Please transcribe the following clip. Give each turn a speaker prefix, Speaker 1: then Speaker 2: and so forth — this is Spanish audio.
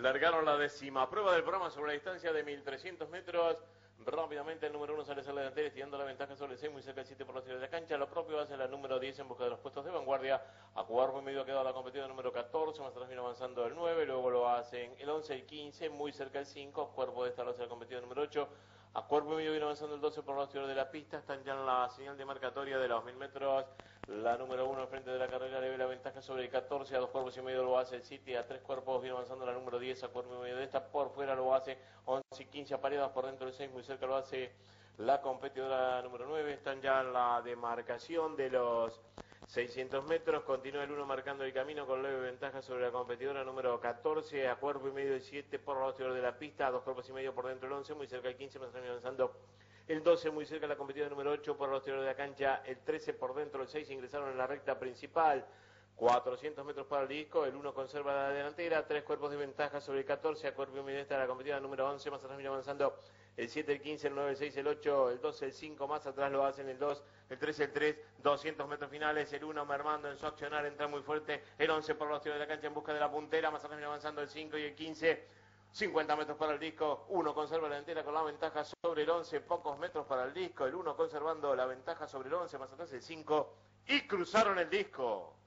Speaker 1: Largaron la décima prueba del programa sobre la distancia de 1300 metros. Rápidamente el número 1 sale a la delantera, estirando la ventaja sobre el 6, muy cerca del 7 por la ciudad de la cancha. Lo propio hace la número 10 en busca de los puestos de vanguardia. A jugar por medio ha quedado la competidora número 14, más atrás viene avanzando el 9, luego lo hacen el 11, el 15, muy cerca el 5. A cuerpo de esta lo hace la competidora número 8. A cuerpo y medio viene avanzando el 12 por la exterior de la pista. Están ya en la señal de marcatoria de los 1000 metros. La número 1 al frente de la carrera le ve la ventaja sobre el 14. A 2 cuerpos y medio lo hace el 7. A 3 cuerpos viene avanzando la número 10. A cuerpo y medio de esta por fuera lo hace 11 y 15 apareadas por dentro del 6. Muy cerca lo hace la competidora número 9. Están ya en la demarcación de los 600 metros. Continúa el 1 marcando el camino con leve ventaja sobre la competidora número 14. A cuerpo y medio el 7 por la exterior de la pista. A 2 cuerpos y medio por dentro el 11. Muy cerca el 15. Más avanzando el 12, muy cerca la competidora número 8 por la exterior de la cancha. El 13 por dentro, el 6 ingresaron en la recta principal. 400 metros para el disco, el 1 conserva la delantera, 3 cuerpos de ventaja sobre el 14, a cuerpo y medio está la competidora número 11, más atrás viene avanzando el 7, el 15, el 9, el 6, el 8, el 12, el 5, más atrás lo hacen el 2, el 3, el 3, 200 metros finales, el 1 mermando en su accionar, entra muy fuerte, el 11 por la exterior de la cancha en busca de la puntera, más atrás viene avanzando el 5 y el 15, 50 metros para el disco, 1 conserva la delantera con la ventaja sobre el 11, pocos metros para el disco, el 1 conservando la ventaja sobre el 11, más atrás el 5 y cruzaron el disco.